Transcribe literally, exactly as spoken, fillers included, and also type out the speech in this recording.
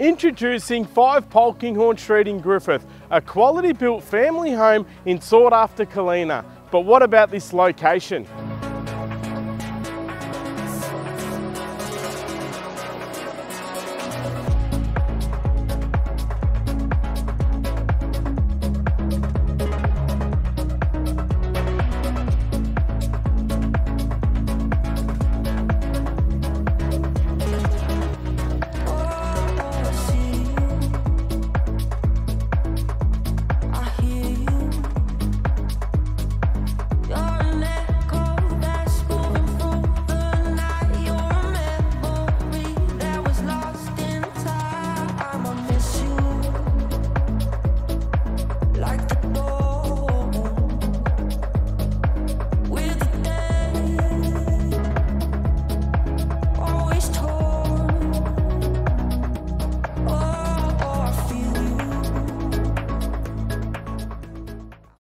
Introducing five Polkinghorne Street in Griffith, a quality built family home in sought after Kalina. But what about this location?